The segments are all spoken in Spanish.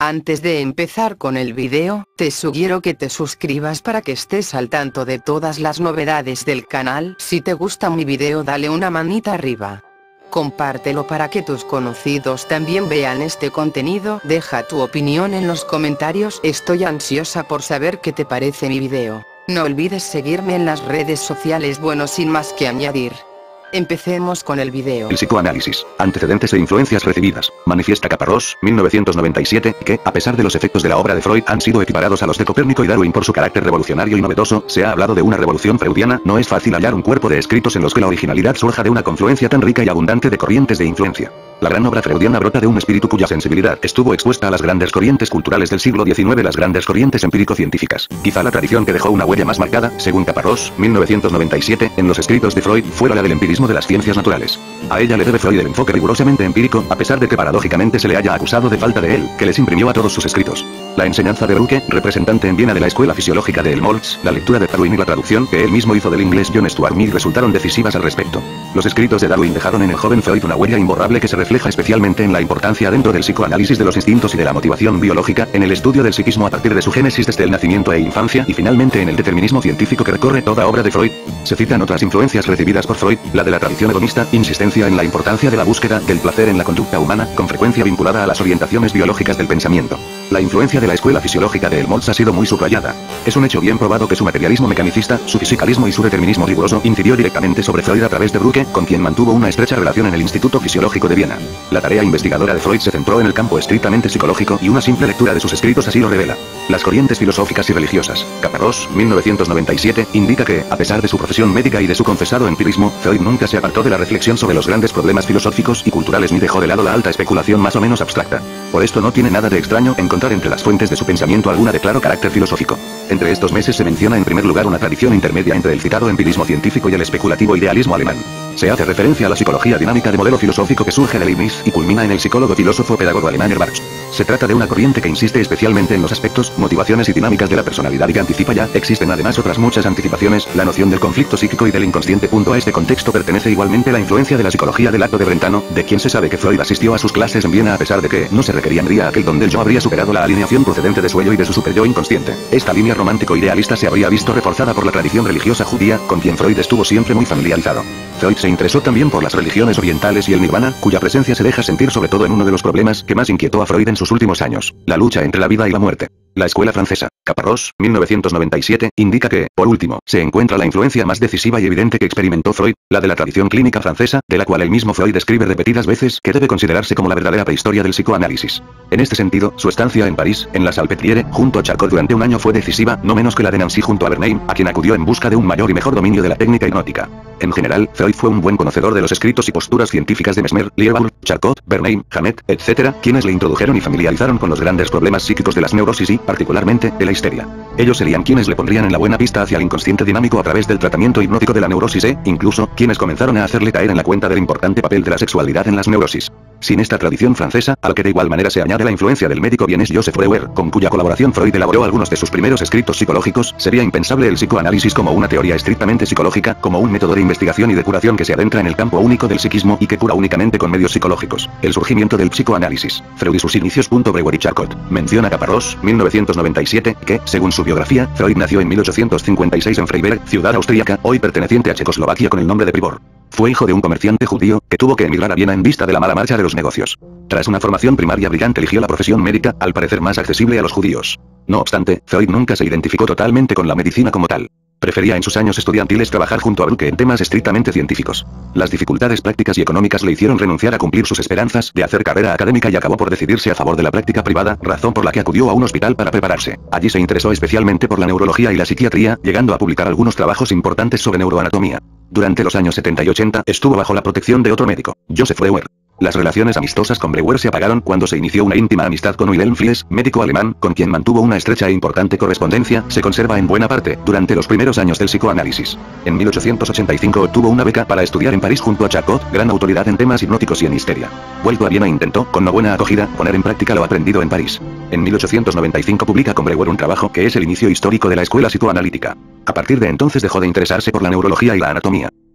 Antes de empezar con el video, te sugiero que te suscribas para que estés al tanto de todas las novedades del canal. Si te gusta mi video, dale una manita arriba. Compártelo para que tus conocidos también vean este contenido. Deja tu opinión en los comentarios. Estoy ansiosa por saber qué te parece mi video. No olvides seguirme en las redes sociales. Bueno, sin más que añadir, empecemos con el video. El psicoanálisis, antecedentes e influencias recibidas, manifiesta Caparrós, 1997, que, a pesar de los efectos de la obra de Freud han sido equiparados a los de Copérnico y Darwin por su carácter revolucionario y novedoso. Se ha hablado de una revolución freudiana. No es fácil hallar un cuerpo de escritos en los que la originalidad surja de una confluencia tan rica y abundante de corrientes de influencia. La gran obra freudiana brota de un espíritu cuya sensibilidad estuvo expuesta a las grandes corrientes culturales del siglo XIX, las grandes corrientes empírico-científicas. Quizá la tradición que dejó una huella más marcada, según Caparrós, 1997, en los escritos de Freud, fuera la del empirismo de las ciencias naturales. A ella le debe Freud el enfoque rigurosamente empírico, a pesar de que paradójicamente se le haya acusado de falta de él, que les imprimió a todos sus escritos. La enseñanza de Brücke, representante en Viena de la escuela fisiológica de Helmholtz, la lectura de Darwin y la traducción que él mismo hizo del inglés John Stuart Mill resultaron decisivas al respecto. Los escritos de Darwin dejaron en el joven Freud una huella imborrable que se refleja especialmente en la importancia dentro del psicoanálisis de los instintos y de la motivación biológica, en el estudio del psiquismo a partir de su génesis desde el nacimiento e infancia, y finalmente en el determinismo científico que recorre toda obra de Freud. Se citan otras influencias recibidas por Freud, la de la tradición hedonista, insistencia en la importancia de la búsqueda del placer en la conducta humana, con frecuencia vinculada a las orientaciones biológicas del pensamiento. La influencia de la escuela fisiológica de Helmholtz ha sido muy subrayada. Es un hecho bien probado que su materialismo mecanicista, su fisicalismo y su determinismo riguroso incidió directamente sobre Freud a través de Brücke, con quien mantuvo una estrecha relación en el Instituto Fisiológico de Viena. La tarea investigadora de Freud se centró en el campo estrictamente psicológico, y una simple lectura de sus escritos así lo revela. Las corrientes filosóficas y religiosas. Caparrós, 1997, indica que, a pesar de su profesión médica y de su confesado empirismo, Freud nunca se apartó de la reflexión sobre los grandes problemas filosóficos y culturales ni dejó de lado la alta especulación más o menos abstracta. Por esto no tiene nada de extraño encontrar entre las fuentes de su pensamiento alguna de claro carácter filosófico. Entre estos meses se menciona en primer lugar una tradición intermedia entre el citado empirismo científico y el especulativo idealismo alemán. Se hace referencia a la psicología dinámica de modelo filosófico que surge de Leibniz y culmina en el psicólogo filósofo pedagogo alemán Barthes. Se trata de una corriente que insiste especialmente en los aspectos, motivaciones y dinámicas de la personalidad y que anticipa ya. Existen además otras muchas anticipaciones, la noción del conflicto psíquico y del inconsciente. A este contexto pertenece igualmente la influencia de la psicología del acto de Brentano, de quien se sabe que Freud asistió a sus clases en Viena a pesar de que no se requería aquel donde el yo habría superado la alineación procedente de su ello y de su superyo inconsciente. Esta línea romántico idealista se habría visto reforzada por la tradición religiosa judía, con quien Freud estuvo siempre muy familiarizado. Freud se interesó también por las religiones orientales y el nirvana, cuya presencia se deja sentir sobre todo en uno de los problemas que más inquietó a Freud en sus últimos años, la lucha entre la vida y la muerte. La escuela francesa, Caparrós, 1997, indica que, por último, se encuentra la influencia más decisiva y evidente que experimentó Freud, la de la tradición clínica francesa, de la cual el mismo Freud escribe repetidas veces que debe considerarse como la verdadera prehistoria del psicoanálisis. En este sentido, su estancia en París, en la Salpêtrière, junto a Charcot durante un año fue decisiva, no menos que la de Nancy junto a Bernheim, a quien acudió en busca de un mayor y mejor dominio de la técnica hipnótica. En general, Freud fue un buen conocedor de los escritos y posturas científicas de Mesmer, Liévard, Charcot, Bernheim, Hamet, etc., quienes le introdujeron y familiarizaron con los grandes problemas psíquicos de las neurosis y, particularmente, de la histeria. Ellos serían quienes le pondrían en la buena pista hacia el inconsciente dinámico a través del tratamiento hipnótico de la neurosis incluso, quienes comenzaron a hacerle caer en la cuenta del importante papel de la sexualidad en las neurosis. Sin esta tradición francesa, a la que de igual manera se añade la influencia del médico vienés Joseph Breuer, con cuya colaboración Freud elaboró algunos de sus primeros escritos psicológicos, sería impensable el psicoanálisis como una teoría estrictamente psicológica, como un método de investigación y de curación que se adentra en el campo único del psiquismo y que cura únicamente con medios psicológicos. El surgimiento del psicoanálisis. Freud y sus inicios. Breuer y Charcot. Menciona Caparrós, 1997, que, según su biografía, Freud nació en 1856 en Freiberg, ciudad austríaca, hoy perteneciente a Checoslovaquia con el nombre de Pribor. Fue hijo de un comerciante judío, que tuvo que emigrar a Viena en vista de la mala marcha de los negocios. Tras una formación primaria brillante eligió la profesión médica, al parecer más accesible a los judíos. No obstante, Freud nunca se identificó totalmente con la medicina como tal. Prefería en sus años estudiantiles trabajar junto a Brücke en temas estrictamente científicos. Las dificultades prácticas y económicas le hicieron renunciar a cumplir sus esperanzas de hacer carrera académica y acabó por decidirse a favor de la práctica privada, razón por la que acudió a un hospital para prepararse. Allí se interesó especialmente por la neurología y la psiquiatría, llegando a publicar algunos trabajos importantes sobre neuroanatomía. Durante los años 70 y 80 estuvo bajo la protección de otro médico, Joseph Breuer. Las relaciones amistosas con Breuer se apagaron cuando se inició una íntima amistad con Wilhelm Fliess, médico alemán, con quien mantuvo una estrecha e importante correspondencia. Se conserva en buena parte durante los primeros años del psicoanálisis. En 1885 obtuvo una beca para estudiar en París junto a Charcot, gran autoridad en temas hipnóticos y en histeria. Vuelto a Viena intentó, con no buena acogida, poner en práctica lo aprendido en París. En 1895 publica con Breuer un trabajo que es el inicio histórico de la escuela psicoanalítica. A partir de entonces dejó de interesarse por la neurología y la anatomía.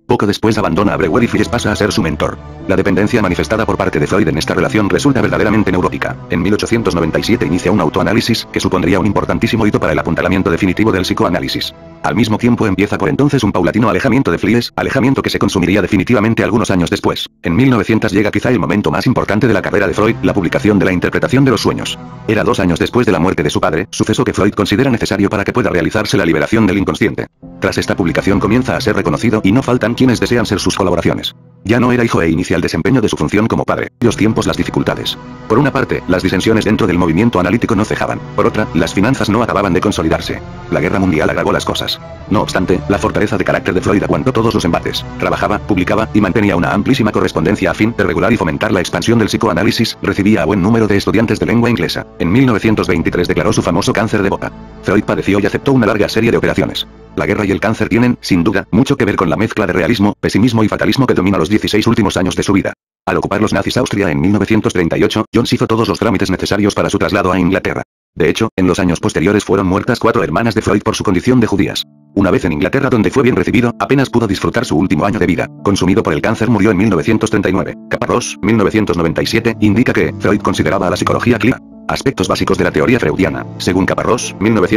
Poco después abandona a Breuer y Fries pasa a ser su mentor. La dependencia manifestada por parte de Freud en esta relación resulta verdaderamente neurótica. En 1897 inicia un autoanálisis, que supondría un importantísimo hito para el apuntalamiento definitivo del psicoanálisis. Al mismo tiempo empieza por entonces un paulatino alejamiento de Fries, alejamiento que se consumiría definitivamente algunos años después. En 1900 llega quizá el momento más importante de la carrera de Freud, la publicación de la interpretación de los sueños. Era 2 años después de la muerte de su padre, suceso que Freud considera necesario para que pueda realizarse la liberación del inconsciente. Tras esta publicación comienza a ser reconocido y no faltan quienes desean ser sus colaboraciones. Ya no era hijo e inicia el desempeño de su función como padre. Los tiempos, las dificultades. Por una parte, las disensiones dentro del movimiento analítico no cejaban. Por otra, las finanzas no acababan de consolidarse. La guerra mundial agravó las cosas. No obstante, la fortaleza de carácter de Freud aguantó todos los embates. Trabajaba, publicaba y mantenía una amplísima correspondencia a fin de regular y fomentar la expansión del psicoanálisis. Recibía a buen número de estudiantes de lengua inglesa. En 1923 declaró su famoso cáncer de boca. Freud padeció y aceptó una larga serie de operaciones. La guerra y el cáncer tienen, sin duda, mucho que ver con la mezcla de realismo, pesimismo y fatalismo que domina los 16 últimos años de su vida. Al ocupar los nazis Austria en 1938, Jones hizo todos los trámites necesarios para su traslado a Inglaterra. De hecho, en los años posteriores fueron muertas 4 hermanas de Freud por su condición de judías. Una vez en Inglaterra donde fue bien recibido, apenas pudo disfrutar su último año de vida. Consumido por el cáncer murió en 1939. Caparrós, 1997, indica que Freud consideraba a la psicología clínica. Aspectos básicos de la teoría freudiana. Según Caparrós,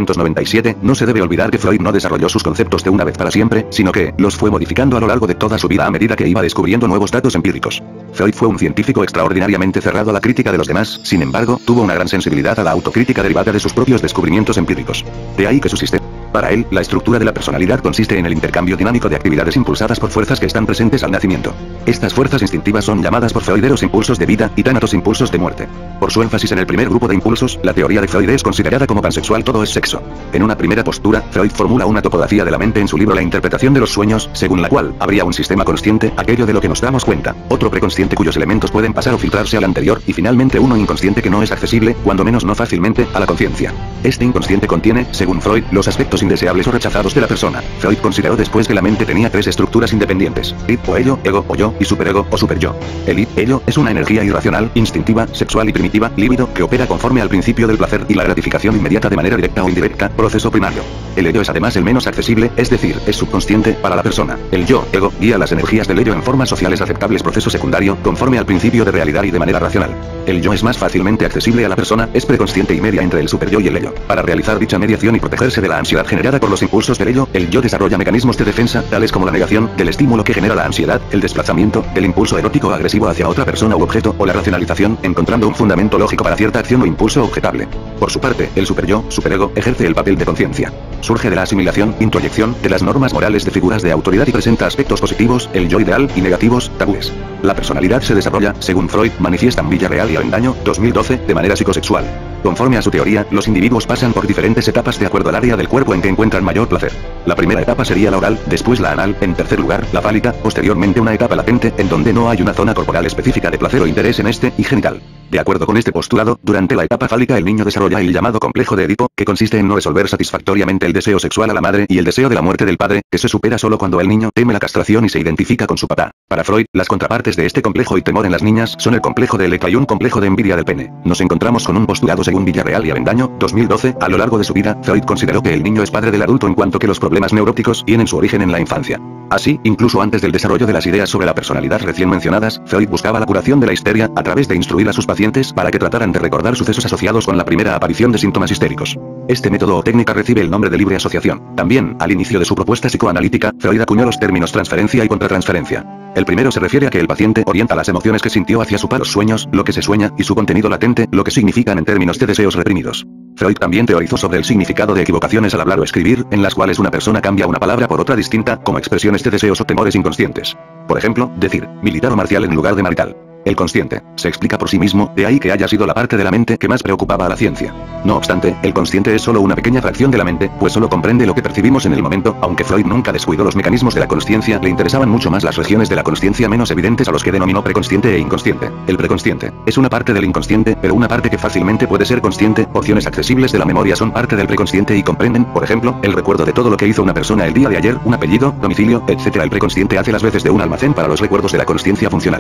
1997, no se debe olvidar que Freud no desarrolló sus conceptos de una vez para siempre, sino que los fue modificando a lo largo de toda su vida a medida que iba descubriendo nuevos datos empíricos. Freud fue un científico extraordinariamente cerrado a la crítica de los demás, sin embargo, tuvo una gran sensibilidad a la autocrítica derivada de sus propios descubrimientos empíricos. De ahí que su sistema. Para él, la estructura de la personalidad consiste en el intercambio dinámico de actividades impulsadas por fuerzas que están presentes al nacimiento. Estas fuerzas instintivas son llamadas por Freud los impulsos de vida y tánatos impulsos de muerte. Por su énfasis en el primer grupo de impulsos, la teoría de Freud es considerada como pansexual, todo es sexo. En una primera postura, Freud formula una topografía de la mente en su libro La interpretación de los sueños, según la cual habría un sistema consciente, aquello de lo que nos damos cuenta, otro preconsciente cuyos elementos pueden pasar o filtrarse al anterior, y finalmente uno inconsciente que no es accesible, cuando menos no fácilmente, a la conciencia. Este inconsciente contiene, según Freud, los aspectos indeseables o rechazados de la persona. Freud consideró después que la mente tenía 3 estructuras independientes: id o ello, ego o yo, y superego o superyo. El id, ello, es una energía irracional, instintiva, sexual y primitiva, líbido, que opera conforme al principio del placer y la gratificación inmediata de manera directa o indirecta, proceso primario. El ello es además el menos accesible, es decir, es subconsciente, para la persona. El yo, ego, guía las energías del ello en formas sociales aceptables, proceso secundario, conforme al principio de realidad y de manera racional. El yo es más fácilmente accesible a la persona, es preconsciente y media entre el superyo y el ello. Para realizar dicha mediación y protegerse de la ansiedad generada por los impulsos del ello, el yo desarrolla mecanismos de defensa, tales como la negación del estímulo que genera la ansiedad, el desplazamiento del impulso erótico o agresivo hacia otra persona u objeto, o la racionalización, encontrando un fundamento lógico para cierta acción o impulso objetable. Por su parte, el superyo, superego, ejerce el papel de conciencia. Surge de la asimilación, introyección, de las normas morales de figuras de autoridad y presenta aspectos positivos, el yo ideal, y negativos, tabúes. La personalidad se desarrolla, según Freud, manifiestan Villarreal y Avendaño, 2012, de manera psicosexual. Conforme a su teoría, los individuos pasan por diferentes etapas de acuerdo al área del cuerpo en que encuentran mayor placer. La primera etapa sería la oral, después la anal, en tercer lugar, la fálica, posteriormente una etapa latente, en donde no hay una zona corporal específica de placer o interés en este, y genital. De acuerdo con este postulado, durante la etapa fálica el niño desarrolla el llamado complejo de Edipo, que consiste en no resolver satisfactoriamente el deseo sexual a la madre y el deseo de la muerte del padre, que se supera solo cuando el niño teme la castración y se identifica con su papá. Para Freud, las contrapartes de este complejo y temor en las niñas son el complejo de Electra y un complejo de envidia del pene. Nos encontramos con un postulado según Villarreal y Avendaño, 2012, a lo largo de su vida, Freud consideró que el niño es padre del adulto en cuanto que los problemas neuróticos tienen su origen en la infancia. Así, incluso antes del desarrollo de las ideas sobre la personalidad recién mencionadas, Freud buscaba la curación de la histeria, a través de instruir a sus pacientes para que trataran de recordar sucesos asociados con la primera aparición de síntomas histéricos. Este método o técnica recibe el nombre de libre asociación. También, al inicio de su propuesta psicoanalítica, Freud acuñó los términos transferencia y contratransferencia. El primero se refiere a que el paciente orienta las emociones que sintió hacia su par los sueños, lo que se sueña, y su contenido latente, lo que significan en términos de deseos reprimidos. Freud también teorizó sobre el significado de equivocaciones al hablar o escribir, en las cuales una persona cambia una palabra por otra distinta, como expresiones de deseos o temores inconscientes. Por ejemplo, decir militar o marcial en lugar de marital. El consciente se explica por sí mismo, de ahí que haya sido la parte de la mente que más preocupaba a la ciencia. No obstante, el consciente es solo una pequeña fracción de la mente, pues solo comprende lo que percibimos en el momento. Aunque Freud nunca descuidó los mecanismos de la consciencia, le interesaban mucho más las regiones de la consciencia menos evidentes a los que denominó preconsciente e inconsciente. El preconsciente es una parte del inconsciente, pero una parte que fácilmente puede ser consciente. Porciones accesibles de la memoria son parte del preconsciente y comprenden, por ejemplo, el recuerdo de todo lo que hizo una persona el día de ayer, un apellido, domicilio, etc. El preconsciente hace las veces de un almacén para los recuerdos de la consciencia funcional.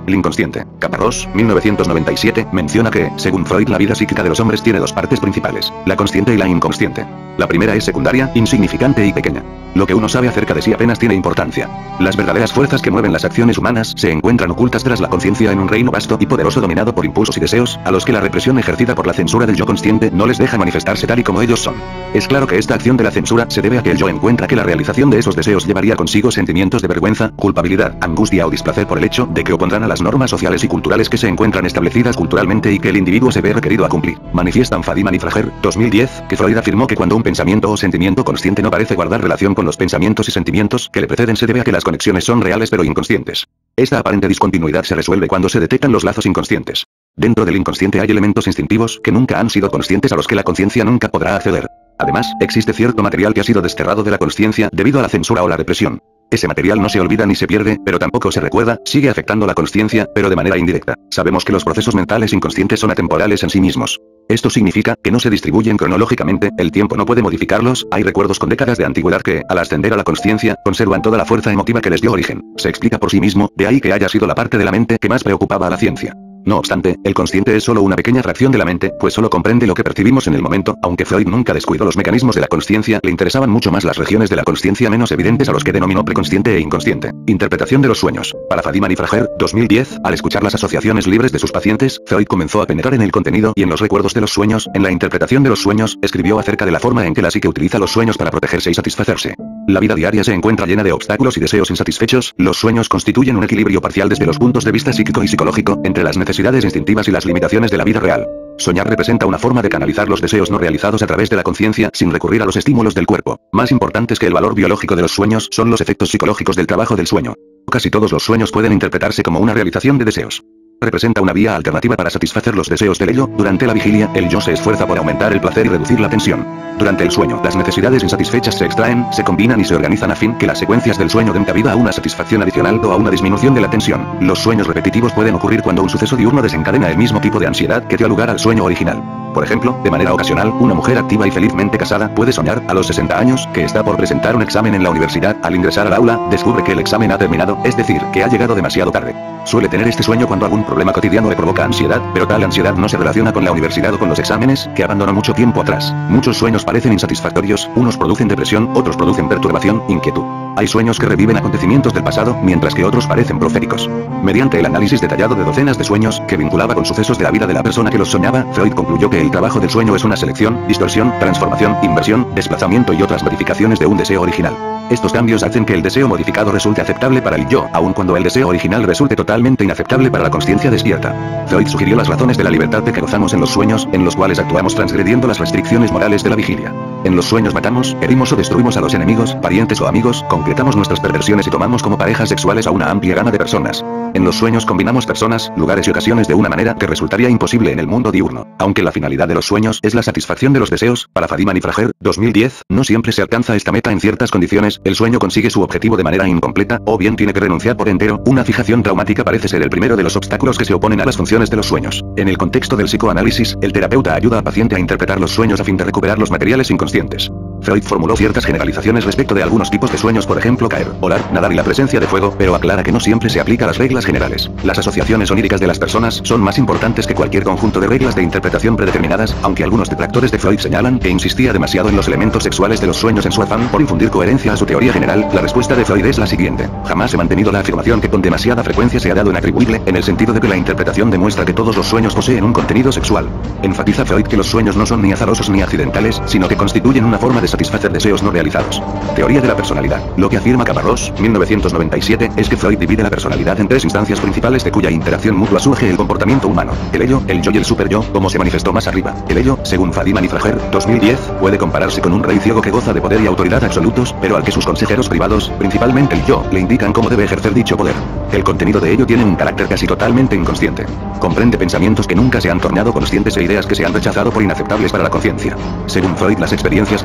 El inconsciente. Caparrós, 1997, menciona que, según Freud, la vida psíquica de los hombres tiene dos partes principales, la consciente y la inconsciente. La primera es secundaria, insignificante y pequeña. Lo que uno sabe acerca de sí apenas tiene importancia. Las verdaderas fuerzas que mueven las acciones humanas se encuentran ocultas tras la conciencia en un reino vasto y poderoso dominado por impulsos y deseos, a los que la represión ejercida por la censura del yo consciente no les deja manifestarse tal y como ellos son. Es claro que esta acción de la censura se debe a que el yo encuentra que la realización de esos deseos llevaría consigo sentimientos de vergüenza, culpabilidad, angustia o displacer por el hecho de que opondrán a las normas sociales y culturales que se encuentran establecidas culturalmente y que el individuo se ve requerido a cumplir. Manifiestan Fadiman y Frager, 2010, que Freud afirmó que cuando un pensamiento o sentimiento consciente no parece guardar relación con los pensamientos y sentimientos que le preceden se debe a que las conexiones son reales pero inconscientes. Esta aparente discontinuidad se resuelve cuando se detectan los lazos inconscientes. Dentro del inconsciente hay elementos instintivos que nunca han sido conscientes a los que la conciencia nunca podrá acceder. Además, existe cierto material que ha sido desterrado de la consciencia debido a la censura o la represión. Ese material no se olvida ni se pierde, pero tampoco se recuerda, sigue afectando la consciencia, pero de manera indirecta. Sabemos que los procesos mentales inconscientes son atemporales en sí mismos. Esto significa que no se distribuyen cronológicamente, el tiempo no puede modificarlos, hay recuerdos con décadas de antigüedad que, al ascender a la consciencia, conservan toda la fuerza emotiva que les dio origen. Se explica por sí mismo, de ahí que haya sido la parte de la mente que más preocupaba a la ciencia. No obstante, el consciente es solo una pequeña fracción de la mente, pues solo comprende lo que percibimos en el momento. Aunque Freud nunca descuidó los mecanismos de la consciencia, le interesaban mucho más las regiones de la consciencia menos evidentes a los que denominó preconsciente e inconsciente. Interpretación de los sueños. Para Fadiman y Frager, 2010, al escuchar las asociaciones libres de sus pacientes, Freud comenzó a penetrar en el contenido y en los recuerdos de los sueños. En la interpretación de los sueños, escribió acerca de la forma en que la psique utiliza los sueños para protegerse y satisfacerse. La vida diaria se encuentra llena de obstáculos y deseos insatisfechos. Los sueños constituyen un equilibrio parcial desde los puntos de vista psíquico y psicológico, entre las necesidades instintivas y las limitaciones de la vida real. Soñar representa una forma de canalizar los deseos no realizados a través de la conciencia, sin recurrir a los estímulos del cuerpo. Más importantes que el valor biológico de los sueños son los efectos psicológicos del trabajo del sueño. Casi todos los sueños pueden interpretarse como una realización de deseos. Representa una vía alternativa para satisfacer los deseos del ello. Durante la vigilia, el yo se esfuerza por aumentar el placer y reducir la tensión. Durante el sueño, las necesidades insatisfechas se extraen, se combinan y se organizan a fin que las secuencias del sueño den cabida a una satisfacción adicional o a una disminución de la tensión. Los sueños repetitivos pueden ocurrir cuando un suceso diurno desencadena el mismo tipo de ansiedad que dio lugar al sueño original. Por ejemplo, de manera ocasional, una mujer activa y felizmente casada puede soñar, a los 60 años, que está por presentar un examen en la universidad. Al ingresar al aula, descubre que el examen ha terminado, es decir, que ha llegado demasiado tarde. Suele tener este sueño cuando algún problema cotidiano le provoca ansiedad, pero tal ansiedad no se relaciona con la universidad o con los exámenes, que abandonó mucho tiempo atrás. Muchos sueños parecen insatisfactorios, unos producen depresión, otros producen perturbación, inquietud. Hay sueños que reviven acontecimientos del pasado, mientras que otros parecen proféticos. Mediante el análisis detallado de docenas de sueños, que vinculaba con sucesos de la vida de la persona que los soñaba, Freud concluyó que el trabajo del sueño es una selección, distorsión, transformación, inversión, desplazamiento y otras modificaciones de un deseo original. Estos cambios hacen que el deseo modificado resulte aceptable para el yo, aun cuando el deseo original resulte totalmente inaceptable para la consciencia despierta. Freud sugirió las razones de la libertad de que gozamos en los sueños, en los cuales actuamos transgrediendo las restricciones morales de la vigilia. En los sueños matamos, herimos o destruimos a los enemigos, parientes o amigos, concretamos nuestras perversiones y tomamos como parejas sexuales a una amplia gama de personas. En los sueños combinamos personas, lugares y ocasiones de una manera que resultaría imposible en el mundo diurno. Aunque la finalidad de los sueños es la satisfacción de los deseos, para Fadiman y Frager, 2010, no siempre se alcanza esta meta en ciertas condiciones. El sueño consigue su objetivo de manera incompleta, o bien tiene que renunciar por entero. Una fijación traumática parece ser el primero de los obstáculos que se oponen a las funciones de los sueños. En el contexto del psicoanálisis, el terapeuta ayuda al paciente a interpretar los sueños a fin de recuperar los materiales inconscientes. Freud formuló ciertas generalizaciones respecto de algunos tipos de sueños, por ejemplo caer, volar, nadar y la presencia de fuego, pero aclara que no siempre se aplica las reglas generales. Las asociaciones oníricas de las personas son más importantes que cualquier conjunto de reglas de interpretación predeterminadas, aunque algunos detractores de Freud señalan que insistía demasiado en los elementos sexuales de los sueños en su afán por infundir coherencia a su teoría general. La respuesta de Freud es la siguiente: jamás he mantenido la afirmación que con demasiada frecuencia se ha dado en atribuible, en el sentido de que la interpretación demuestra que todos los sueños poseen un contenido sexual. Enfatiza Freud que los sueños no son ni azarosos ni accidentales, sino que constituyen una forma de satisfacer deseos no realizados. Teoría de la personalidad. Lo que afirma Caparrós, 1997, es que Freud divide la personalidad en tres instancias principales de cuya interacción mutua surge el comportamiento humano: el ello, el yo y el superyo, como se manifestó más arriba. El ello, según Fadiman y Frager, 2010, puede compararse con un rey ciego que goza de poder y autoridad absolutos, pero al que sus consejeros privados, principalmente el yo, le indican cómo debe ejercer dicho poder. El contenido de ello tiene un carácter casi totalmente inconsciente. Comprende pensamientos que nunca se han tornado conscientes e ideas que se han rechazado por inaceptables para la conciencia. Según Freud, las experiencias que se han negado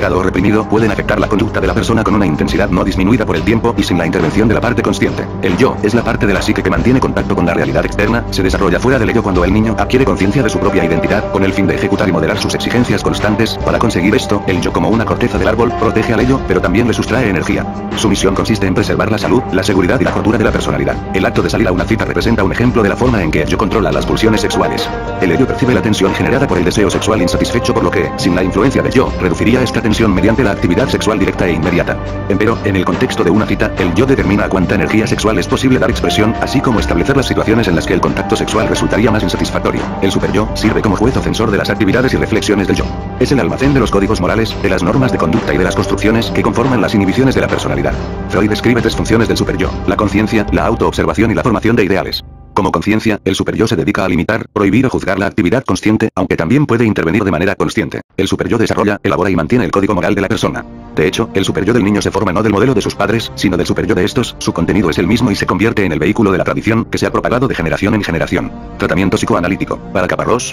bloqueado o reprimido pueden afectar la conducta de la persona con una intensidad no disminuida por el tiempo y sin la intervención de la parte consciente. El yo es la parte de la psique que mantiene contacto con la realidad externa, se desarrolla fuera del ello cuando el niño adquiere conciencia de su propia identidad, con el fin de ejecutar y moderar sus exigencias constantes. Para conseguir esto, el yo, como una corteza del árbol, protege al ello, pero también le sustrae energía. Su misión consiste en preservar la salud, la seguridad y la cordura de la personalidad. El acto de salir a una cita representa un ejemplo de la forma en que el yo controla las pulsiones sexuales. El ello percibe la tensión generada por el deseo sexual insatisfecho, por lo que, sin la influencia del yo, reduciría esta tensión mediante la actividad sexual directa e inmediata. Empero, en el contexto de una cita, el yo determina a cuánta energía sexual es posible dar expresión, así como establecer las situaciones en las que el contacto sexual resultaría más insatisfactorio. El superyo sirve como juez o censor de las actividades y reflexiones del yo. Es el almacén de los códigos morales, de las normas de conducta y de las construcciones que conforman las inhibiciones de la personalidad. Freud describe tres funciones del superyo: la conciencia, la autoobservación y la formación de ideales. Como conciencia, el superyo se dedica a limitar, prohibir o juzgar la actividad consciente, aunque también puede intervenir de manera consciente. El superyo desarrolla, elabora y mantiene el código moral de la persona. De hecho, el superyo del niño se forma no del modelo de sus padres, sino del superyo de estos. Su contenido es el mismo y se convierte en el vehículo de la tradición, que se ha propagado de generación en generación. Tratamiento psicoanalítico. Para Caparrós,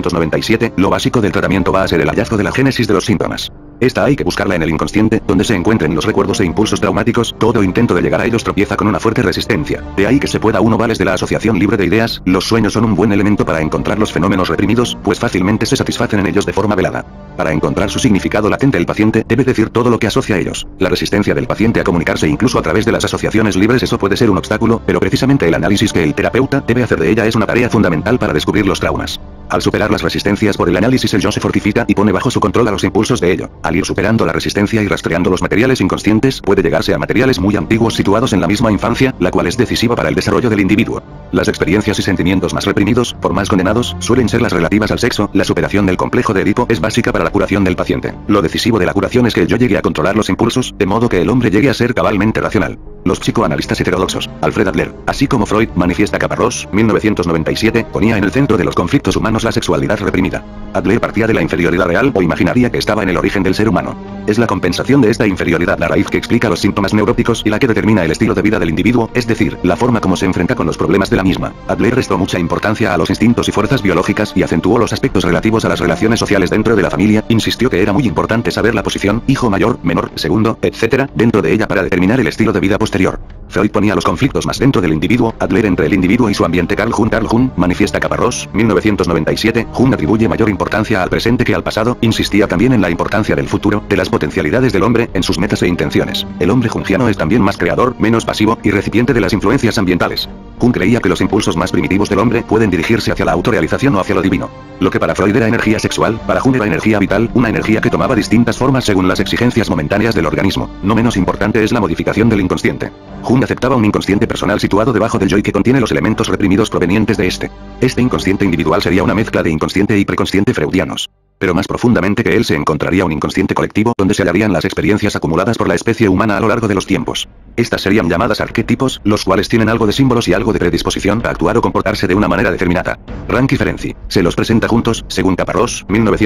1997, lo básico del tratamiento va a ser el hallazgo de la génesis de los síntomas. Esta hay que buscarla en el inconsciente, donde se encuentren los recuerdos e impulsos traumáticos. Todo intento de llegar a ellos tropieza con una fuerte resistencia. De ahí que se pueda uno vales de la asociación libre de ideas. Los sueños son un buen elemento para encontrar los fenómenos reprimidos, pues fácilmente se satisfacen en ellos de forma velada. Para encontrar su significado latente, el paciente debe decir todo lo que asocia a ellos. La resistencia del paciente a comunicarse incluso a través de las asociaciones libres, eso puede ser un obstáculo, pero precisamente el análisis que el terapeuta debe hacer de ella es una tarea fundamental para descubrir los traumas. Al superar las resistencias por el análisis, el yo se fortifica y pone bajo su control a los impulsos de ello. Al ir superando la resistencia y rastreando los materiales inconscientes, puede llegarse a materiales muy antiguos situados en la misma infancia, la cual es decisiva para el desarrollo del individuo. Las experiencias y sentimientos más reprimidos, por más condenados, suelen ser las relativas al sexo. La superación del complejo de Edipo es básica para la curación del paciente. Lo decisivo de la curación es que el yo llegue a controlar los impulsos, de modo que el hombre llegue a ser cabalmente racional. Los psicoanalistas heterodoxos, Alfred Adler, así como Freud, manifiesta Caparrós, 1997, ponía en el centro de los conflictos humanos la sexualidad reprimida. Adler partía de la inferioridad real o imaginaria que estaba en el origen del ser humano. Es la compensación de esta inferioridad la raíz que explica los síntomas neuróticos y la que determina el estilo de vida del individuo, es decir, la forma como se enfrenta con los problemas de la misma. Adler restó mucha importancia a los instintos y fuerzas biológicas y acentuó los aspectos relativos a las relaciones sociales dentro de la familia. Insistió que era muy importante saber la posición, hijo mayor, menor, segundo, etc., dentro de ella para determinar el estilo de vida posterior. Freud ponía los conflictos más dentro del individuo, Adler entre el individuo y su ambiente. Carl Jung manifiesta Caparrós, 1997, Jung atribuye mayor importancia al presente que al pasado, insistía también en la importancia del futuro, de las potencialidades del hombre, en sus metas e intenciones. El hombre jungiano es también más creador, menos pasivo, y recipiente de las influencias ambientales. Jung creía que los impulsos más primitivos del hombre pueden dirigirse hacia la autorrealización o hacia lo divino. Lo que para Freud era energía sexual, para Jung era energía vital, una energía que tomaba distintas formas según las exigencias momentáneas del organismo. No menos importante es la modificación del inconsciente. Jung aceptaba un inconsciente personal situado debajo del yo y que contiene los elementos reprimidos provenientes de este. Este inconsciente individual sería una mezcla de inconsciente y preconsciente freudianos. Pero más profundamente que él se encontraría un inconsciente colectivo, donde se hallarían las experiencias acumuladas por la especie humana a lo largo de los tiempos. Estas serían llamadas arquetipos, los cuales tienen algo de símbolos y algo de predisposición a actuar o comportarse de una manera determinada. Rank y Ferenczi se los presenta juntos, según Caparrós,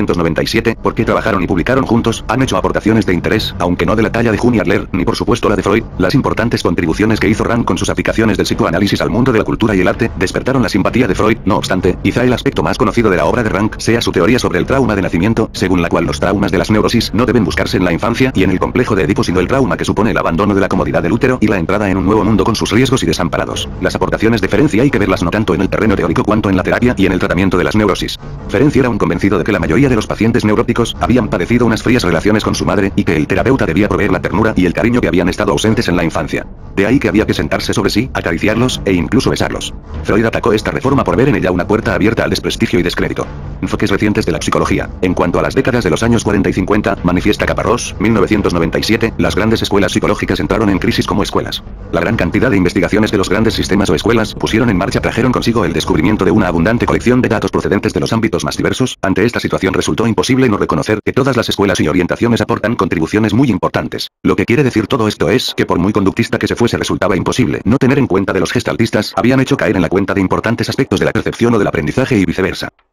1997, porque trabajaron y publicaron juntos, han hecho aportaciones de interés, aunque no de la talla de Jung y Adler, ni por supuesto la de Freud. Las importantes contribuciones que hizo Rank con sus aplicaciones del psicoanálisis al mundo de la cultura y el arte, despertaron la simpatía de Freud. No obstante, quizá el aspecto más conocido de la obra de Rank sea su teoría sobre el trauma de nacimiento, según la cual los traumas de las neurosis no deben buscarse en la infancia y en el complejo de Edipo, sino el trauma que supone el abandono de la comodidad del útero y la entrada en un nuevo mundo con sus riesgos y desamparados. Las aportaciones de Ferenczi hay que verlas no tanto en el terreno teórico cuanto en la terapia y en el tratamiento de las neurosis. Ferenczi era un convencido de que la mayoría de los pacientes neuróticos habían padecido unas frías relaciones con su madre y que el terapeuta debía proveer la ternura y el cariño que habían estado ausentes en la infancia. De ahí que había que sentarse sobre sí, acariciarlos e incluso besarlos. Freud atacó esta reforma por ver en ella una puerta abierta al desprestigio y descrédito. Enfoques recientes de la psicología. En cuanto a las décadas de los años 40 y 50, manifiesta Caparrós, 1997, las grandes escuelas psicológicas entraron en crisis como escuelas. La gran cantidad de investigaciones que los grandes sistemas o escuelas pusieron en marcha trajeron consigo el descubrimiento de una abundante colección de datos procedentes de los ámbitos más diversos. Ante esta situación resultó imposible no reconocer que todas las escuelas y orientaciones aportan contribuciones muy importantes. Lo que quiere decir todo esto es que por muy conductista que se fuese resultaba imposible no tener en cuenta de los gestaltistas habían hecho caer en la cuenta de importantes aspectos de la percepción o del aprendizaje y viceversa.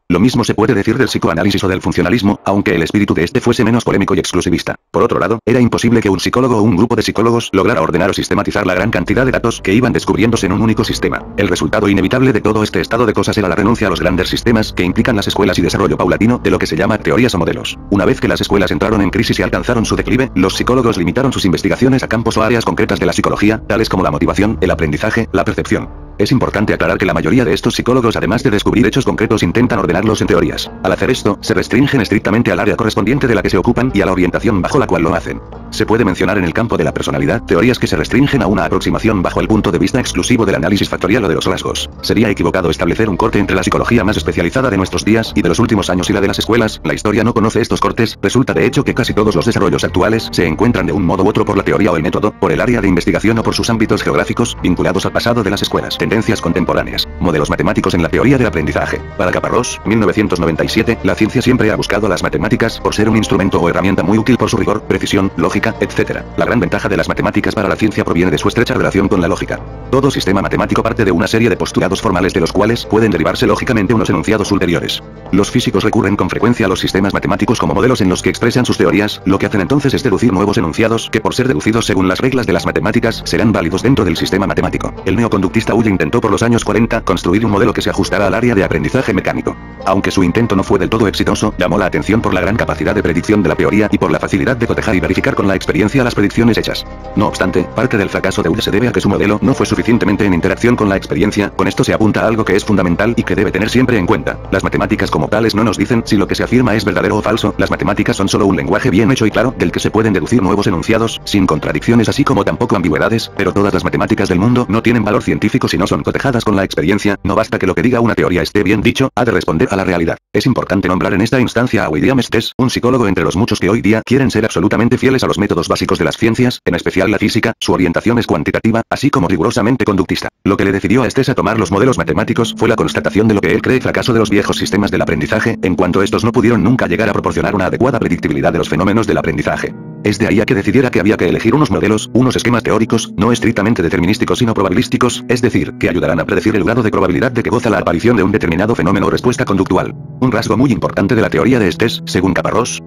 Lo mismo se puede decir del psicoanálisis o del funcionalismo, aunque el espíritu de este fuese menos polémico y exclusivista. Por otro lado, era imposible que un psicólogo o un grupo de psicólogos lograra ordenar o sistematizar la gran cantidad de datos que iban descubriéndose en un único sistema. El resultado inevitable de todo este estado de cosas era la renuncia a los grandes sistemas que implican las escuelas y desarrollo paulatino de lo que se llama teorías o modelos. Una vez que las escuelas entraron en crisis y alcanzaron su declive, los psicólogos limitaron sus investigaciones a campos o áreas concretas de la psicología, tales como la motivación, el aprendizaje, la percepción. Es importante aclarar que la mayoría de estos psicólogos, además de descubrir hechos concretos, intentan ordenarlos en teorías. Al hacer esto, se restringen estrictamente al área correspondiente de la que se ocupan y a la orientación bajo la cual lo hacen. Se puede mencionar en el campo de la personalidad teorías que se restringen a una aproximación bajo el punto de vista exclusivo del análisis factorial o de los rasgos. Sería equivocado establecer un corte entre la psicología más especializada de nuestros días y de los últimos años y la de las escuelas. La historia no conoce estos cortes. Resulta de hecho que casi todos los desarrollos actuales se encuentran de un modo u otro por la teoría o el método, por el área de investigación o por sus ámbitos geográficos, vinculados al pasado de las escuelas. Tendencias contemporáneas. Modelos matemáticos en la teoría del aprendizaje. Para Caparrós, 1997, la ciencia siempre ha buscado las matemáticas por ser un instrumento o herramienta muy útil por su rigor, precisión, lógica, etc. La gran ventaja de las matemáticas para la ciencia proviene de su estrecha relación con la lógica. Todo sistema matemático parte de una serie de postulados formales de los cuales pueden derivarse lógicamente unos enunciados ulteriores. Los físicos recurren con frecuencia a los sistemas matemáticos como modelos en los que expresan sus teorías, lo que hacen entonces es deducir nuevos enunciados que por ser deducidos según las reglas de las matemáticas serán válidos dentro del sistema matemático. El neoconductista Huye intentó por los años 40 construir un modelo que se ajustara al área de aprendizaje mecánico. Aunque su intento no fue del todo exitoso, llamó la atención por la gran capacidad de predicción de la teoría y por la facilidad de cotejar y verificar con la experiencia las predicciones hechas. No obstante, parte del fracaso de Huye se debe a que su modelo no fue suficientemente en interacción con la experiencia. Con esto se apunta a algo que es fundamental y que debe tener siempre en cuenta. Las matemáticas como tales no nos dicen si lo que se afirma es verdadero o falso. Las matemáticas son solo un lenguaje bien hecho y claro, del que se pueden deducir nuevos enunciados, sin contradicciones así como tampoco ambigüedades, pero todas las matemáticas del mundo no tienen valor científico si no son cotejadas con la experiencia. No basta que lo que diga una teoría esté bien dicho, ha de responder a la realidad. Es importante nombrar en esta instancia a William Stess, un psicólogo entre los muchos que hoy día quieren ser absolutamente fieles a los métodos básicos de las ciencias, en especial la física. Su orientación es cuantitativa, así como rigurosamente conductista. Lo que le decidió a Stess a tomar los modelos matemáticos fue la constatación de lo que él cree fracaso de los viejos sistemas del aprendizaje, en cuanto estos no pudieron nunca llegar a proporcionar una adecuada predictibilidad de los fenómenos del aprendizaje. Es de ahí a que decidiera que había que elegir unos modelos, unos esquemas teóricos, no estrictamente determinísticos sino probabilísticos, es decir, que ayudarán a predecir el grado de probabilidad de que goza la aparición de un determinado fenómeno o respuesta conductual. Un rasgo muy importante de la teoría de Stess, según Caparrós,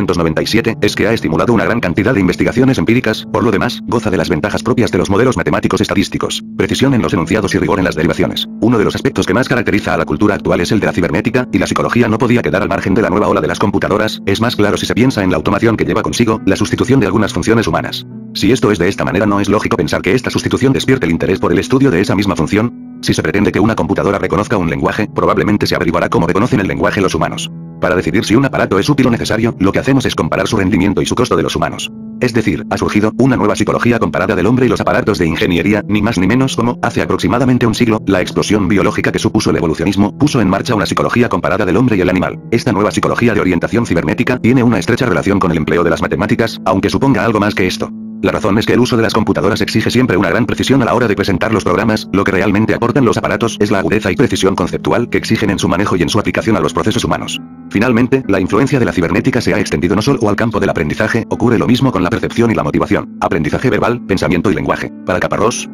1997, es que ha estimulado una gran cantidad de investigaciones empíricas. Por lo demás, goza de las ventajas propias de los modelos matemáticos estadísticos, precisión en los enunciados y rigor en las derivaciones. Uno de los aspectos que más caracteriza a la cultura actual es el de la cibernética, y la psicología no podía quedar al margen de la nueva ola de las computadoras. Es más claro si se piensa en la automación que lleva consigo la sustitución de algunas funciones humanas. Si esto es de esta manera, no es lógico pensar que esta sustitución despierte el interés por el estudio de esa misma función. Si se pretende que una computadora reconozca un lenguaje, probablemente se averiguará cómo reconocen el lenguaje los humanos. Para decidir si un aparato es útil o necesario, lo que hacemos es comparar su rendimiento y su costo de los humanos. Es decir, ha surgido una nueva psicología comparada del hombre y los aparatos de ingeniería, ni más ni menos como, hace aproximadamente un siglo, la explosión biológica que supuso el evolucionismo, puso en marcha una psicología comparada del hombre y el animal. Esta nueva psicología de orientación cibernética tiene una estrecha relación con el empleo de las matemáticas, aunque suponga algo más que esto. La razón es que el uso de las computadoras exige siempre una gran precisión a la hora de presentar los programas. Lo que realmente aportan los aparatos es la agudeza y precisión conceptual que exigen en su manejo y en su aplicación a los procesos humanos. Finalmente, la influencia de la cibernética se ha extendido no solo al campo del aprendizaje, ocurre lo mismo con la percepción y la motivación, aprendizaje verbal, pensamiento y lenguaje. Para Caparrós,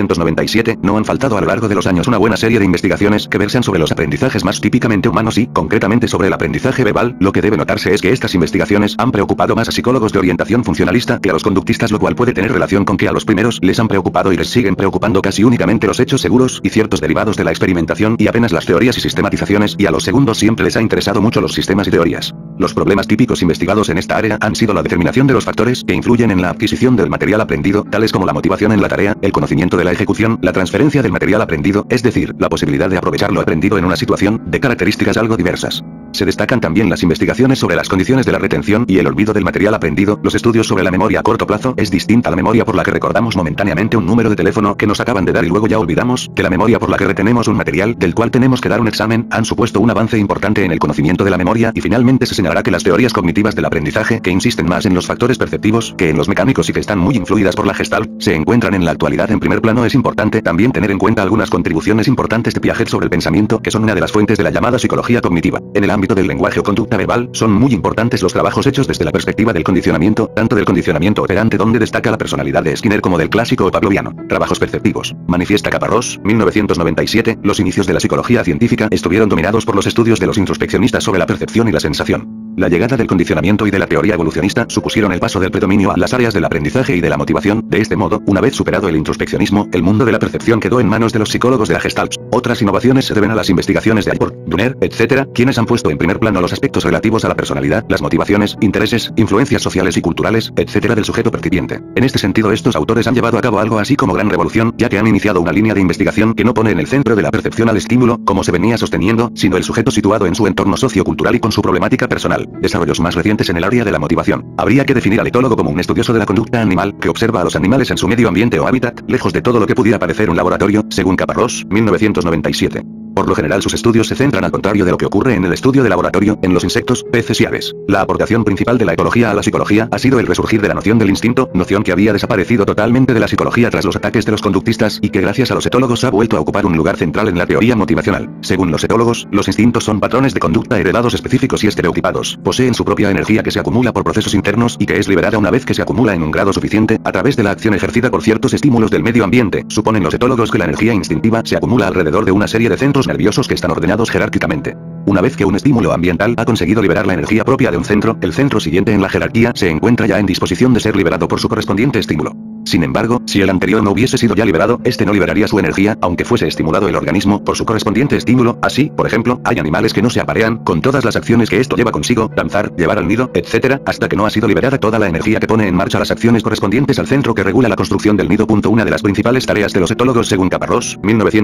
1997, no han faltado a lo largo de los años una buena serie de investigaciones que versan sobre los aprendizajes más típicamente humanos y, concretamente, sobre el aprendizaje verbal. Lo que debe notarse es que estas investigaciones han preocupado más a psicólogos de orientación funcionalista que a los conductistas, lo cual puede tener relación con que a los primeros les han preocupado y les siguen preocupando casi únicamente los hechos seguros y ciertos derivados de la experimentación y apenas las teorías y sistematizaciones, y a los segundos siempre les ha interesado mucho los sistemas y teorías. Los problemas típicos investigados en esta área han sido la determinación de los factores que influyen en la adquisición del material aprendido, tales como la motivación en la tarea, el conocimiento de la ejecución, la transferencia del material aprendido, es decir, la posibilidad de aprovechar lo aprendido en una situación, de características algo diversas. Se destacan también las investigaciones sobre las condiciones de la retención y el olvido del material aprendido. Los estudios sobre la memoria a corto plazo es distinta a la memoria por la que recordamos momentáneamente un número de teléfono que nos acaban de dar y luego ya olvidamos, que la memoria por la que retenemos un material del cual tenemos que dar un examen. Han supuesto un avance importante en el conocimiento de la memoria, y finalmente se señalará que las teorías cognitivas del aprendizaje, que insisten más en los factores perceptivos que en los mecánicos y que están muy influidas por la Gestalt, se encuentran en la actualidad en primer plano. Es importante también tener en cuenta algunas contribuciones importantes de Piaget sobre el pensamiento, que son una de las fuentes de la llamada psicología cognitiva. En el ámbito del lenguaje o conducta verbal, son muy importantes los trabajos hechos desde la perspectiva del condicionamiento, tanto del condicionamiento operante donde donde destaca la personalidad de Skinner como del clásico o pavloviano. Trabajos perceptivos. Manifiesta Caparrós, 1997, los inicios de la psicología científica estuvieron dominados por los estudios de los introspeccionistas sobre la percepción y la sensación. La llegada del condicionamiento y de la teoría evolucionista supusieron el paso del predominio a las áreas del aprendizaje y de la motivación. De este modo, una vez superado el introspeccionismo, el mundo de la percepción quedó en manos de los psicólogos de la Gestalt. Otras innovaciones se deben a las investigaciones de Allport, Brunner, etc., quienes han puesto en primer plano los aspectos relativos a la personalidad, las motivaciones, intereses, influencias sociales y culturales, etc. del sujeto percipiente. En este sentido, estos autores han llevado a cabo algo así como gran revolución, ya que han iniciado una línea de investigación que no pone en el centro de la percepción al estímulo, como se venía sosteniendo, sino el sujeto situado en su entorno sociocultural y con su problemática personal. Desarrollos más recientes en el área de la motivación. Habría que definir al etólogo como un estudioso de la conducta animal, que observa a los animales en su medio ambiente o hábitat, lejos de todo lo que pudiera parecer un laboratorio, según Caparrós, 1997. Por lo general sus estudios se centran al contrario de lo que ocurre en el estudio de laboratorio, en los insectos, peces y aves. La aportación principal de la etología a la psicología ha sido el resurgir de la noción del instinto, noción que había desaparecido totalmente de la psicología tras los ataques de los conductistas y que gracias a los etólogos ha vuelto a ocupar un lugar central en la teoría motivacional. Según los etólogos, los instintos son patrones de conducta heredados específicos y estereotipados. Poseen su propia energía que se acumula por procesos internos y que es liberada una vez que se acumula en un grado suficiente, a través de la acción ejercida por ciertos estímulos del medio ambiente. Suponen los etólogos que la energía instintiva se acumula alrededor de una serie de centros nerviosos que están ordenados jerárquicamente. Una vez que un estímulo ambiental ha conseguido liberar la energía propia de un centro, el centro siguiente en la jerarquía se encuentra ya en disposición de ser liberado por su correspondiente estímulo. Sin embargo, si el anterior no hubiese sido ya liberado, este no liberaría su energía, aunque fuese estimulado el organismo por su correspondiente estímulo. Así, por ejemplo, hay animales que no se aparean, con todas las acciones que esto lleva consigo, danzar, llevar al nido, etc., hasta que no ha sido liberada toda la energía que pone en marcha las acciones correspondientes al centro que regula la construcción del nido. Una de las principales tareas de los etólogos según Caparrós,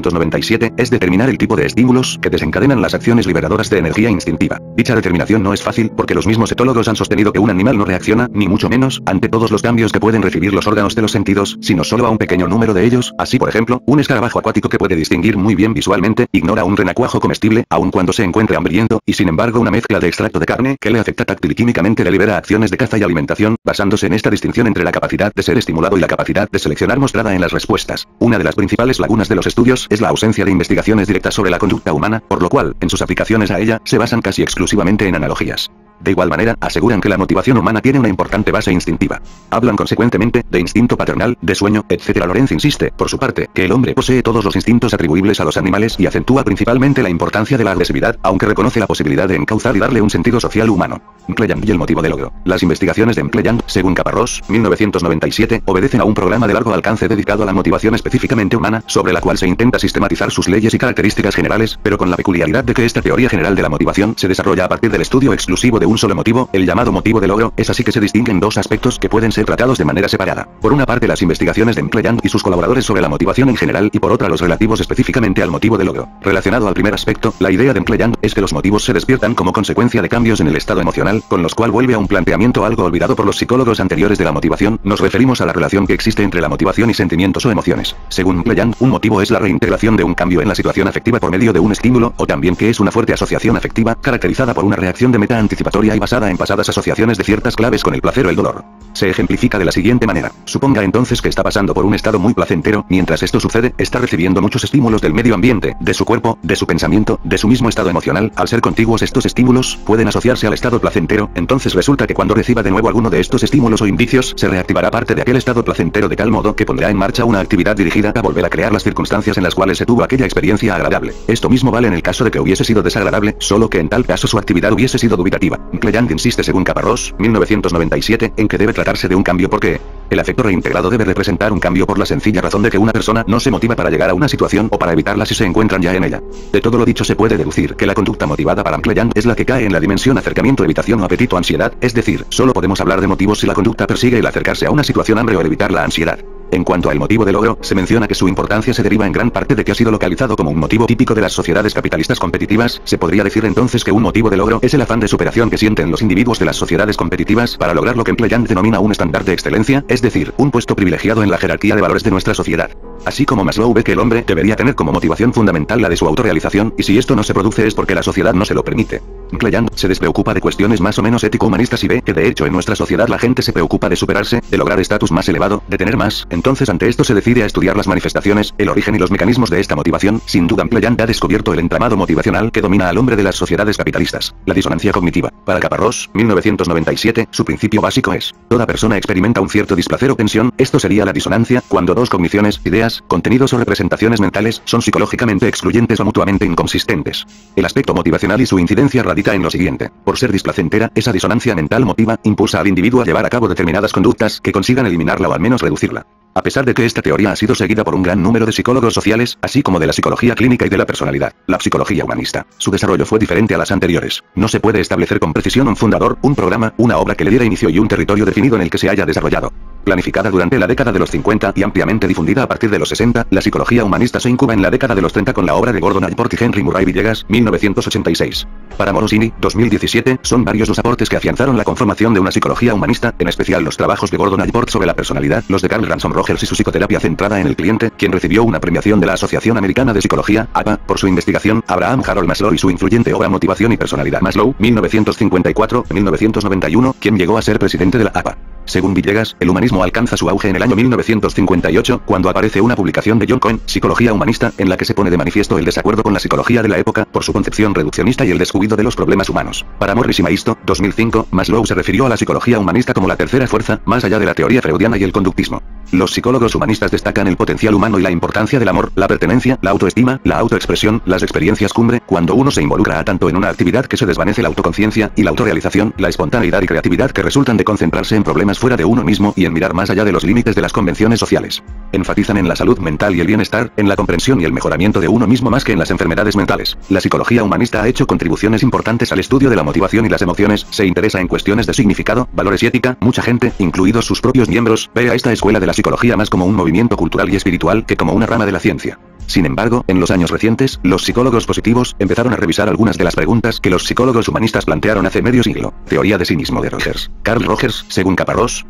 1997, es determinar el tipo de estímulos que desencadenan las acciones liberadoras de energía instintiva. Dicha determinación no es fácil, porque los mismos etólogos han sostenido que un animal no reacciona, ni mucho menos, ante todos los cambios que pueden recibir los órganos de los sentidos, sino solo a un pequeño número de ellos. Así, por ejemplo, un escarabajo acuático que puede distinguir muy bien visualmente, ignora un renacuajo comestible, aun cuando se encuentre hambriento, y sin embargo una mezcla de extracto de carne que le afecta táctil y químicamente le libera acciones de caza y alimentación, basándose en esta distinción entre la capacidad de ser estimulado y la capacidad de seleccionar mostrada en las respuestas. Una de las principales lagunas de los estudios es la ausencia de investigaciones directas sobre la conducta humana, por lo cual, en sus aplicaciones a ella, se basan casi exclusivamente en analogías. De igual manera, aseguran que la motivación humana tiene una importante base instintiva. Hablan consecuentemente de instinto paternal, de sueño, etc. Lorenz insiste, por su parte, que el hombre posee todos los instintos atribuibles a los animales y acentúa principalmente la importancia de la agresividad, aunque reconoce la posibilidad de encauzar y darle un sentido social humano. McClelland y el motivo de logro. Las investigaciones de McClelland, según Caparrós, 1997, obedecen a un programa de largo alcance dedicado a la motivación específicamente humana, sobre la cual se intenta sistematizar sus leyes y características generales, pero con la peculiaridad de que esta teoría general de la motivación se desarrolla a partir del estudio exclusivo de un solo motivo, el llamado motivo de logro. Es así que se distinguen dos aspectos que pueden ser tratados de manera separada. Por una parte las investigaciones de McClelland y sus colaboradores sobre la motivación en general, y por otra los relativos específicamente al motivo de logro. Relacionado al primer aspecto, la idea de McClelland es que los motivos se despiertan como consecuencia de cambios en el estado emocional, con los cual vuelve a un planteamiento algo olvidado por los psicólogos anteriores de la motivación. Nos referimos a la relación que existe entre la motivación y sentimientos o emociones. Según McClelland, un motivo es la reintegración de un cambio en la situación afectiva por medio de un estímulo, o también que es una fuerte asociación afectiva, caracterizada por una reacción de meta anticipatoria y basada en pasadas asociaciones de ciertas claves con el placer o el dolor. Se ejemplifica de la siguiente manera. Suponga entonces que está pasando por un estado muy placentero. Mientras esto sucede, está recibiendo muchos estímulos del medio ambiente, de su cuerpo, de su pensamiento, de su mismo estado emocional. Al ser contiguos estos estímulos, pueden asociarse al estado placentero. Entonces resulta que cuando reciba de nuevo alguno de estos estímulos o indicios, se reactivará parte de aquel estado placentero de tal modo que pondrá en marcha una actividad dirigida a volver a crear las circunstancias en las cuales se tuvo aquella experiencia agradable. Esto mismo vale en el caso de que hubiese sido desagradable, solo que en tal caso su actividad hubiese sido dubitativa. McClelland insiste según Caparrós, 1997, en que debe tratarse de un cambio porque el afecto reintegrado debe representar un cambio por la sencilla razón de que una persona no se motiva para llegar a una situación o para evitarla si se encuentran ya en ella. De todo lo dicho se puede deducir que la conducta motivada para McClelland es la que cae en la dimensión acercamiento, evitación o apetito, ansiedad, es decir, solo podemos hablar de motivos si la conducta persigue el acercarse a una situación hambre o el evitar la ansiedad. En cuanto al motivo de logro, se menciona que su importancia se deriva en gran parte de que ha sido localizado como un motivo típico de las sociedades capitalistas competitivas. Se podría decir entonces que un motivo de logro es el afán de superación que sienten los individuos de las sociedades competitivas para lograr lo que McClelland denomina un estándar de excelencia, es decir, un puesto privilegiado en la jerarquía de valores de nuestra sociedad. Así como Maslow ve que el hombre debería tener como motivación fundamental la de su autorrealización, y si esto no se produce es porque la sociedad no se lo permite. McClelland se despreocupa de cuestiones más o menos ético-humanistas y ve que de hecho en nuestra sociedad la gente se preocupa de superarse, de lograr estatus más elevado, de tener más. Entonces ante esto se decide a estudiar las manifestaciones, el origen y los mecanismos de esta motivación. Sin duda Playand ha descubierto el entramado motivacional que domina al hombre de las sociedades capitalistas, la disonancia cognitiva. Para Caparrós, 1997, su principio básico es: toda persona experimenta un cierto displacer o tensión. Esto sería la disonancia, cuando dos cogniciones, ideas, contenidos o representaciones mentales son psicológicamente excluyentes o mutuamente inconsistentes. El aspecto motivacional y su incidencia radica en lo siguiente: por ser displacentera, esa disonancia mental motiva, impulsa al individuo a llevar a cabo determinadas conductas que consigan eliminarla o al menos reducirla. A pesar de que esta teoría ha sido seguida por un gran número de psicólogos sociales, así como de la psicología clínica y de la personalidad, la psicología humanista, su desarrollo fue diferente a las anteriores. No se puede establecer con precisión un fundador, un programa, una obra que le diera inicio y un territorio definido en el que se haya desarrollado. Planificada durante la década de los 50 y ampliamente difundida a partir de los 60, la psicología humanista se incuba en la década de los 30 con la obra de Gordon Allport y Henry Murray Villegas, 1986. Para Morosini, 2017, son varios los aportes que afianzaron la conformación de una psicología humanista, en especial los trabajos de Gordon Allport sobre la personalidad, los de Carl Ransom Rogers y su psicoterapia centrada en el cliente, quien recibió una premiación de la Asociación Americana de Psicología, APA, por su investigación, Abraham Harold Maslow y su influyente obra Motivación y Personalidad Maslow, 1954-1991, quien llegó a ser presidente de la APA. Según Villegas, el humanismo alcanza su auge en el año 1958, cuando aparece una publicación de John Cohen, Psicología Humanista, en la que se pone de manifiesto el desacuerdo con la psicología de la época, por su concepción reduccionista y el descuido de los problemas humanos. Para Morris y Maisto, 2005, Maslow se refirió a la psicología humanista como la tercera fuerza, más allá de la teoría freudiana y el conductismo. Los psicólogos humanistas destacan el potencial humano y la importancia del amor, la pertenencia, la autoestima, la autoexpresión, las experiencias cumbre, cuando uno se involucra a tanto en una actividad que se desvanece la autoconciencia y la autorrealización, la espontaneidad y creatividad que resultan de concentrarse en problemas fuera de uno mismo y en mirar más allá de los límites de las convenciones sociales. Enfatizan en la salud mental y el bienestar, en la comprensión y el mejoramiento de uno mismo más que en las enfermedades mentales. La psicología humanista ha hecho contribuciones importantes al estudio de la motivación y las emociones, se interesa en cuestiones de significado, valores y ética. Mucha gente, incluidos sus propios miembros, ve a esta escuela de la psicología más como un movimiento cultural y espiritual que como una rama de la ciencia. Sin embargo, en los años recientes, los psicólogos positivos empezaron a revisar algunas de las preguntas que los psicólogos humanistas plantearon hace medio siglo. Teoría de sí mismo de Rogers. Carl Rogers, según Caparrós,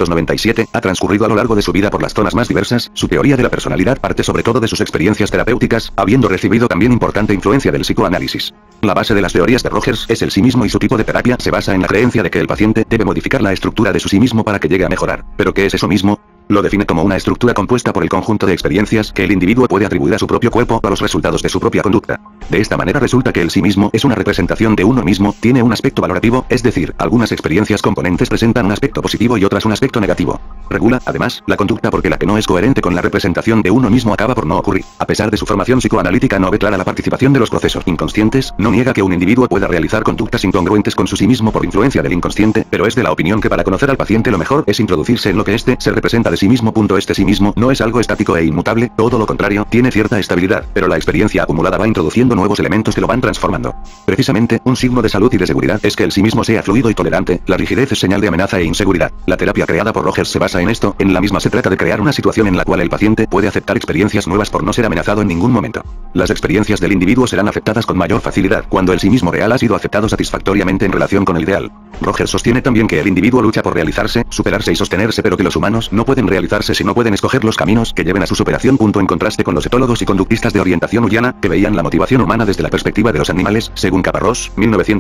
1997, ha transcurrido a lo largo de su vida por las zonas más diversas. Su teoría de la personalidad parte sobre todo de sus experiencias terapéuticas, habiendo recibido también importante influencia del psicoanálisis. La base de las teorías de Rogers es el sí mismo y su tipo de terapia se basa en la creencia de que el paciente debe modificar la estructura de su sí mismo para que llegue a mejorar. ¿Pero qué es eso mismo? Lo define como una estructura compuesta por el conjunto de experiencias que el individuo puede atribuir a su propio cuerpo o a los resultados de su propia conducta. De esta manera resulta que el sí mismo es una representación de uno mismo, tiene un aspecto valorativo, es decir, algunas experiencias componentes presentan un aspecto positivo y otras un aspecto negativo. Regula, además, la conducta porque la que no es coherente con la representación de uno mismo acaba por no ocurrir. A pesar de su formación psicoanalítica no ve clara la participación de los procesos inconscientes, no niega que un individuo pueda realizar conductas incongruentes con su sí mismo por influencia del inconsciente, pero es de la opinión que para conocer al paciente lo mejor es introducirse en lo que éste se representa de sí mismo. Este sí mismo no es algo estático e inmutable, todo lo contrario, tiene cierta estabilidad, pero la experiencia acumulada va introduciendo nuevos elementos que lo van transformando. Precisamente, un signo de salud y de seguridad es que el sí mismo sea fluido y tolerante, la rigidez es señal de amenaza e inseguridad. La terapia creada por Rogers se basa en esto, en la misma se trata de crear una situación en la cual el paciente puede aceptar experiencias nuevas por no ser amenazado en ningún momento. Las experiencias del individuo serán aceptadas con mayor facilidad cuando el sí mismo real ha sido aceptado satisfactoriamente en relación con el ideal. Rogers sostiene también que el individuo lucha por realizarse, superarse y sostenerse, pero que los humanos no pueden realizarse si no pueden escoger los caminos que lleven a su superación. En contraste con los etólogos y conductistas de orientación huyana, que veían la motivación humana desde la perspectiva de los animales, según Caparrós,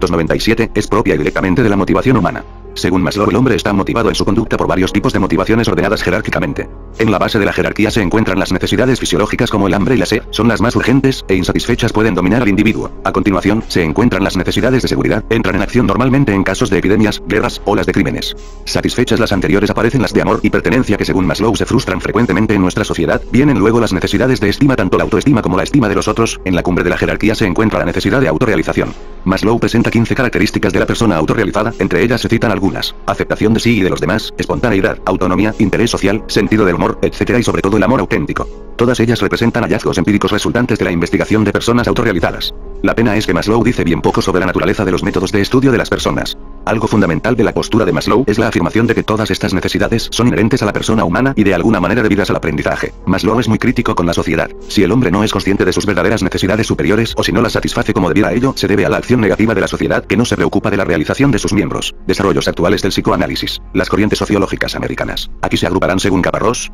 1997, es propia y directamente de la motivación humana. Según Maslow, el hombre está motivado en su conducta por varios tipos de motivaciones ordenadas jerárquicamente. En la base de la jerarquía se encuentran las necesidades fisiológicas como el hambre y la sed, son las más urgentes e insatisfechas, pueden dominar al individuo. A continuación, se encuentran las necesidades de seguridad, entran en acción normalmente en casos de epidemias, guerras, o las de crímenes. Satisfechas las anteriores aparecen las de amor y pertenencia que según Maslow se frustran frecuentemente en nuestra sociedad, vienen luego las necesidades de estima, tanto la autoestima como la estima de los otros. En la cumbre de la jerarquía se encuentra la necesidad de autorrealización. Maslow presenta 15 características de la persona autorrealizada, entre ellas se citan algunas: aceptación de sí y de los demás, espontaneidad, autonomía, interés social, sentido del humor, etc. y sobre todo el amor auténtico. Todas ellas representan hallazgos empíricos resultantes de la investigación de personas autorrealizadas. La pena es que Maslow dice bien poco sobre la naturaleza de los métodos de estudio de las personas. Algo fundamental de la postura de Maslow es la afirmación de que todas estas necesidades son inherentes a la persona humana y de alguna manera debidas al aprendizaje. Maslow es muy crítico con la sociedad. Si el hombre no es consciente de sus verdaderas necesidades superiores o si no las satisface como debiera, ello se debe a la acción negativa de la sociedad que no se preocupa de la realización de sus miembros. Desarrollos actuales del psicoanálisis. Las corrientes sociológicas americanas. Aquí se agruparán según Caparrós,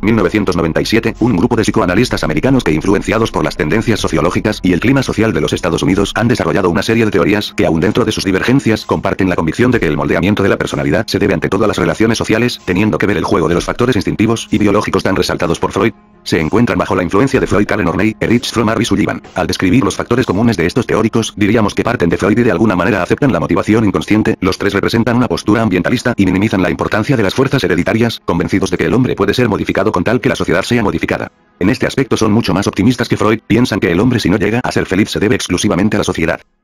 1997, un grupo de psicoanalistas americanos que, influenciados por las tendencias sociológicas y el clima social de los Estados Unidos, han desarrollado una serie de teorías que, aun dentro de sus divergencias, comparten la convicción de que que el moldeamiento de la personalidad se debe ante todo a las relaciones sociales, teniendo que ver el juego de los factores instintivos y biológicos tan resaltados por Freud. Se encuentran bajo la influencia de Freud Allen Orney, Erich Fromm Harry Sullivan. Al describir los factores comunes de estos teóricos, diríamos que parten de Freud y de alguna manera aceptan la motivación inconsciente. Los tres representan una postura ambientalista y minimizan la importancia de las fuerzas hereditarias, convencidos de que el hombre puede ser modificado con tal que la sociedad sea modificada. En este aspecto son mucho más optimistas que Freud, piensan que el hombre si no llega a ser feliz se debe exclusivamente a la sociedad.